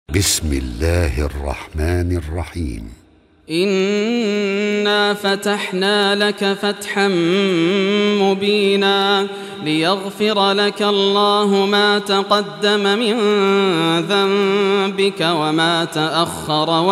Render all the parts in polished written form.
بسم الله الرحمن الرحيم. إنا فتحنا لك فتحا مبينا ليغفر لك الله ما تقدم من ذنبك وما تأخر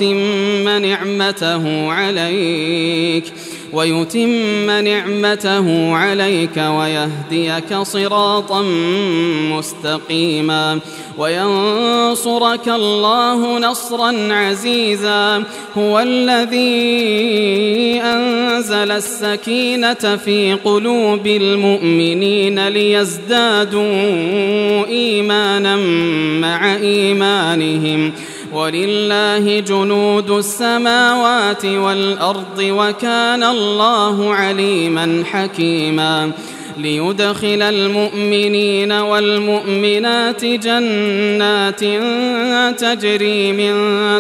ويتم نعمته عليك ويهديك صراطا مستقيما وينصرك الله نصرا عزيزا. هو الذي أنزل السكينة في قلوب المؤمنين ليزدادوا إيمانا مع إيمانهم ولله جنود السماوات والأرض وكان الله عليما حكيما. ليدخل المؤمنين والمؤمنات جنات تجري من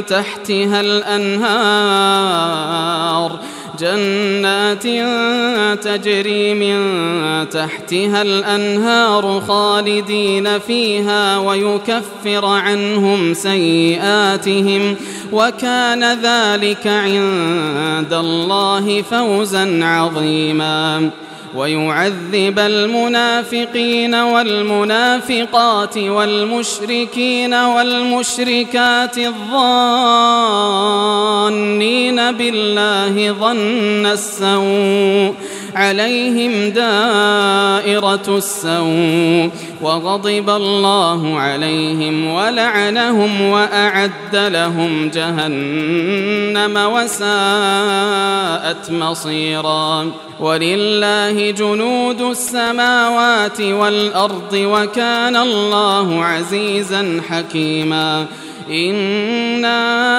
تحتها الأنهار خالدين فيها ويكفر عنهم سيئاتهم وكان ذلك عند الله فوزا عظيما. ويعذب المنافقين والمنافقات والمشركين والمشركات الظانين بالله ظن السوء عليهم دائرة السوء وغضب الله عليهم ولعنهم وأعد لهم جهنم وساءت مصيرا. ولله جنود السماوات والأرض وكان الله عزيزا حكيما. إنا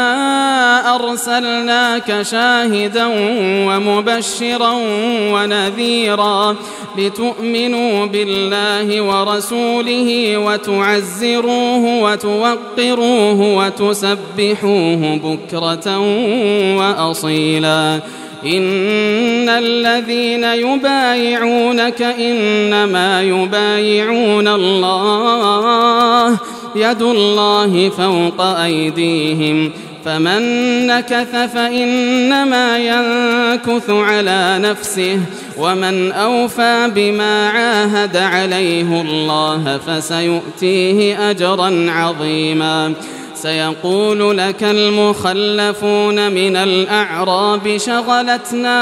أرسلناك شاهدا ومبشرا ونذيرا لتؤمنوا بالله ورسوله وتعزروه وتوقروه وتسبحوه بكرة وأصيلا. إن الذين يبايعونك إنما يبايعون الله يد الله فوق أيديهم فمن نكث فإنما ينكث على نفسه ومن أوفى بما عاهد عليه الله فسيؤتيه أجرا عظيما. سيقول لك المخلفون من الأعراب شغلتنا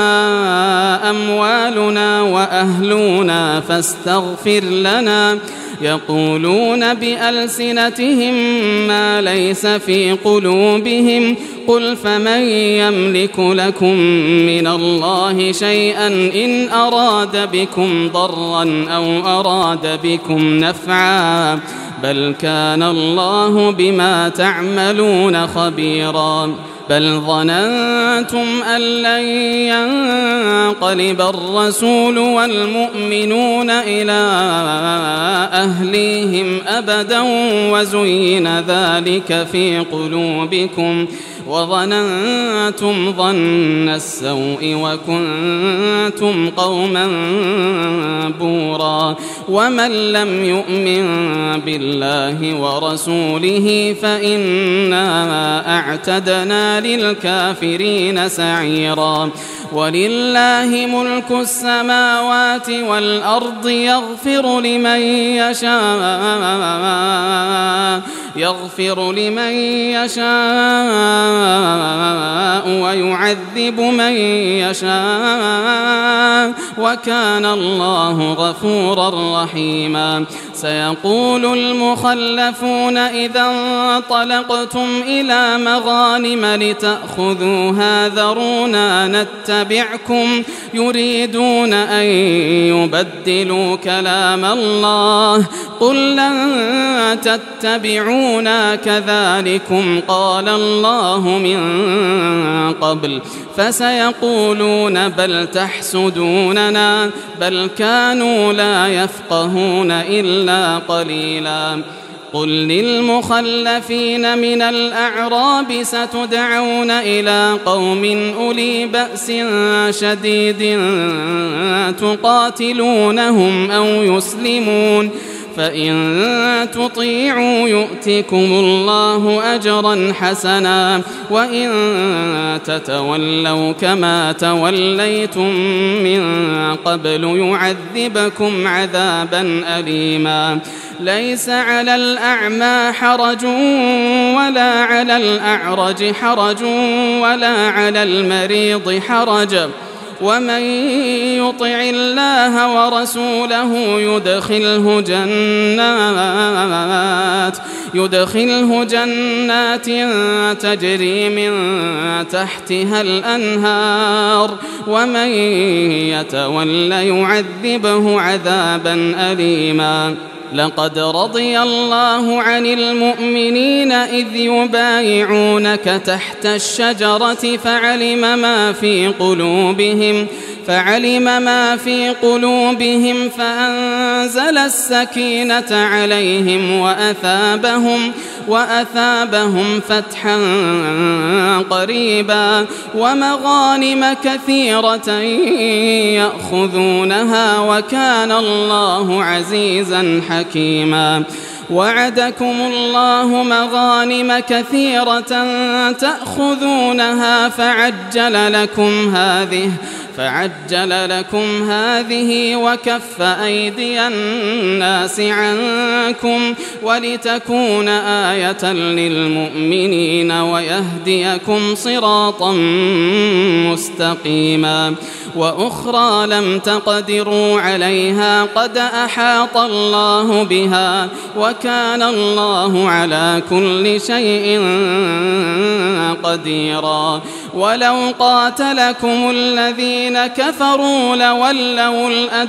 أموالنا وأهلنا فاستغفر لنا يقولون بألسنتهم ما ليس في قلوبهم قل فمن يملك لكم من الله شيئا إن أراد بكم ضرا أو أراد بكم نفعا بل كان الله بما تعملون خبيرا. بل ظننتم أن لن ينقلب الرسول والمؤمنون إلى أهليهم أبدا وزين ذلك في قلوبكم وظننتم ظن السوء وكنتم قوما بورا. ومن لم يؤمن بالله ورسوله فإنا أعتدنا للكافرين سعيرا. ولله ملك السماوات والأرض يغفر لمن يشاء ويعذب من يشاء وكان الله غفورا رحيما. سيقول المخلفون إذا انطلقتم إلى مغانم لتأخذوها ذرونا نتبعكم يريدون أن يبدلوا كلام الله قل لن تتبعونا كذلكم قال الله من قبل فسيقولون بل تحسدوننا بل كانوا لا يفقهون إلا قليلا. قل للمخلفين من الأعراب ستدعون إلى قوم أولي بأس شديد تقاتلونهم أو يسلمون فإن تطيعوا يؤتكم الله أجرا حسنا وإن تتولوا كما توليتم من قبل يعذبكم عذابا أليما ليس على الأعمى حرج ولا على الأعرج حرج ولا على المريض حرج ومن يطع الله ورسوله يدخله جنات تجري من تحتها الأنهار ومن يتول يعذبه عذابا أليما لقد رضي الله عن المؤمنين إذ يبايعونك تحت الشجرة فعلم ما في قلوبهم فأنزل السكينة عليهم وأثابهم فتحا قريبا ومغانم كثيرة يأخذونها وكان الله عزيزا حكيما وعدكم الله مغانم كثيرة تأخذونها فعجل لكم هذه وكف أيدي الناس عنكم ولتكون آية للمؤمنين ويهديكم صراطا مستقيما وأخرى لم تقدروا عليها قد أحاط الله بها وكان الله على كل شيء قديرا ولو قاتلكم الذين كفروا لولوا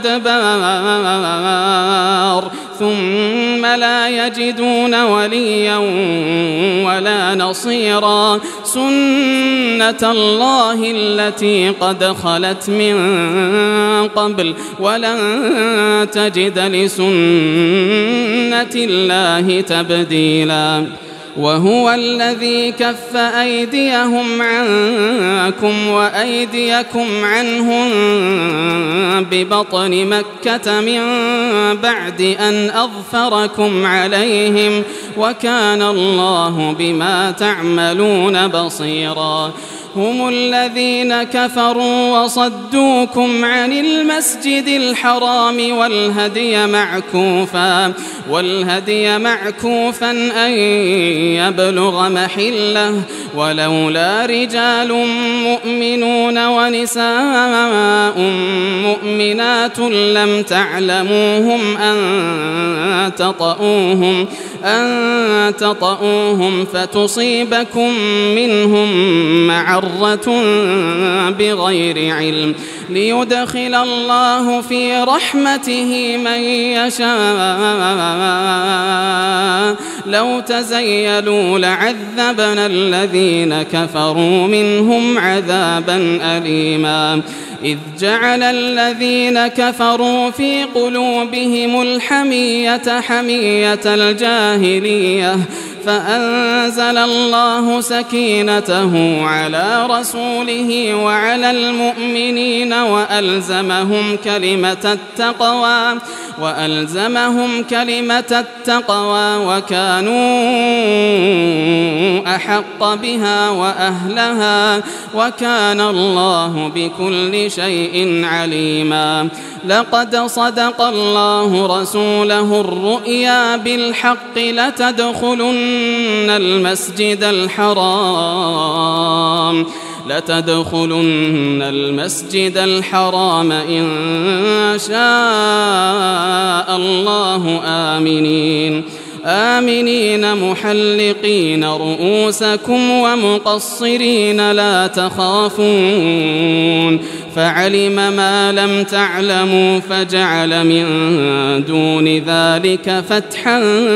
الأدبار ثم لا يجدون وليا ولا نصيرا سنة الله التي قد خلت من قبل ولن تجد لسنة الله تبديلا وهو الذي كف أيديهم عنكم وأيديكم عنهم ببطن مكة من بعد أن أظفركم عليهم وكان الله بما تعملون بصيرا هم الذين كفروا وصدوكم عن المسجد الحرام والهدي معكوفا أن يبلغ محله ولولا رجال مؤمنون ونساء مؤمنات لم تعلموهم أن تطؤوهم فتصيبكم منهم معرة بغير علم ليدخل الله في رحمته من يشاء لو تزيلوا لعذبنا الذين كفروا منهم عذابا أليما إذ جعل الذين كفروا في قلوبهم الحمية حمية الجاهلية فأنزل الله سكينته على رسوله وعلى المؤمنين وألزمهم كلمة التقوى وكانوا أحق بها وأهلها وكان الله بكل شيء عليما لقد صدق الله رسوله الرؤيا بالحق لتدخلن المسجد الحرام إن شاء الله آمنين محلقين رؤوسكم ومقصرين لا تخافون فعلم ما لم تعلموا فجعل من دون ذلك فتحا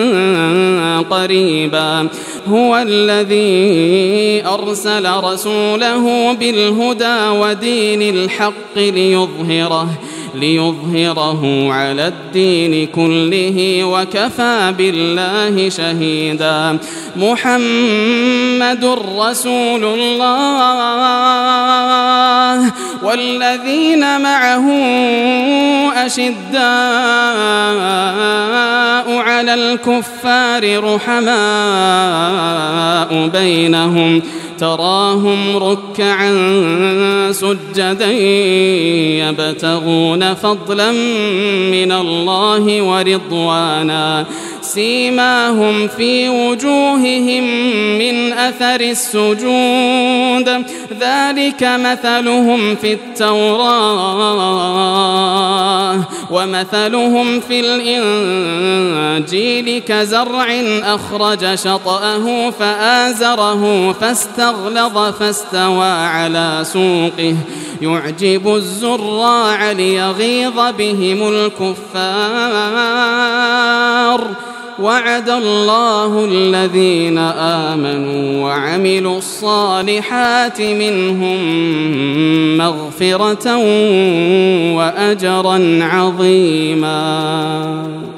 قريبا هو الذي أرسل رسوله بالهدى ودين الحق ليظهره على الدين كله وكفى بالله شهيدا. محمد رسول الله والذين معه أشداء على الكفار رحماء بينهم تراهم ركعا سجدا يبتغون فضلا من الله ورضوانا سيماهم في وجوههم من أثر السجود ذلك مثلهم في التوراة ومثلهم في الإنجيل كزرع أخرج شطأه فآزره فاستغلظ فاستوى على سوقه يعجب الزراع ليغيظ بهم الكفار. وعد الله الذين آمنوا وعملوا الصالحات منهم مغفرة وأجرا عظيما.